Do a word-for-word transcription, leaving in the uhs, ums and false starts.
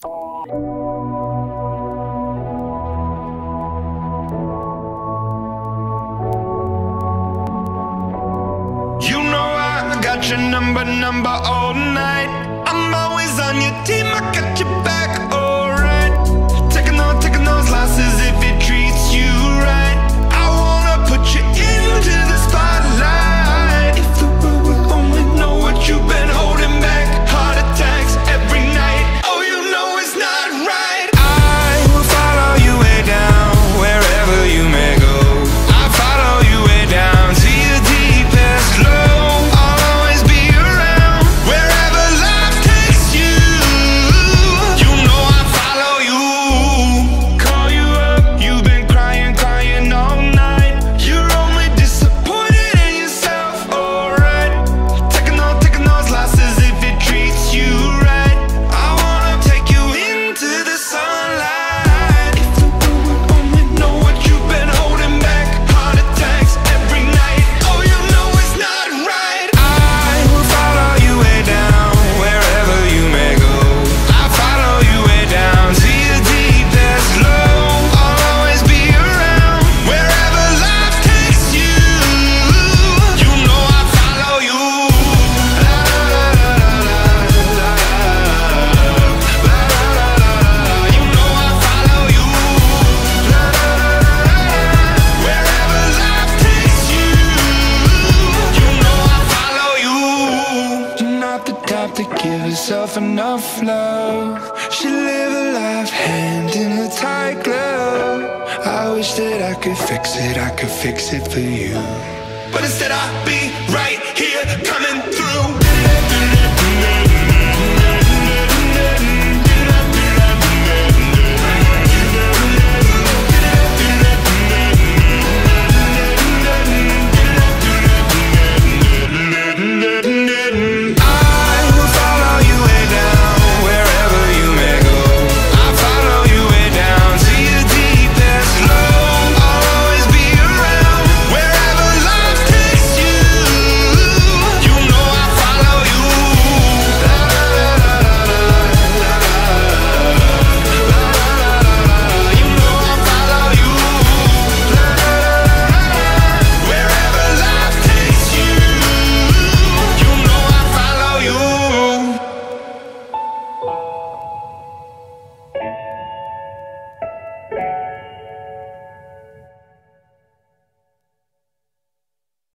You know I got your number, number all night. I'm always on your team, I got your back, alright. Taking on, taking those losses if it treats you right. I wanna put you into the spotlight. If the world would only know what you've been holding back. Heart attacks every night, oh you know it's not right. I will follow you way down, wherever you may go. I follow you way down to your deepest low. I'll always be around, wherever life takes you. You know I follow you. Call you up, you've been crying, crying all night. You're only disappointed in yourself, alright. Taking on, taking those losses if it treats you right. I wanna take you into the sunlight. If the world would only know what you've been holding back. Heart attacks every night, oh you know it's not right. I will follow you way down, wherever you may go. I follow you way down to your deepest low. I'll always be around, wherever life takes you. You know I follow you. La la la la la la la la. You know I follow you. La la la la la. Wherever life takes you. You know I follow you. You're not the type to give yourself enough love. Should live a life hand in a tight glove. I wish that I could fix it, I could fix it for you. But instead I'll be right here coming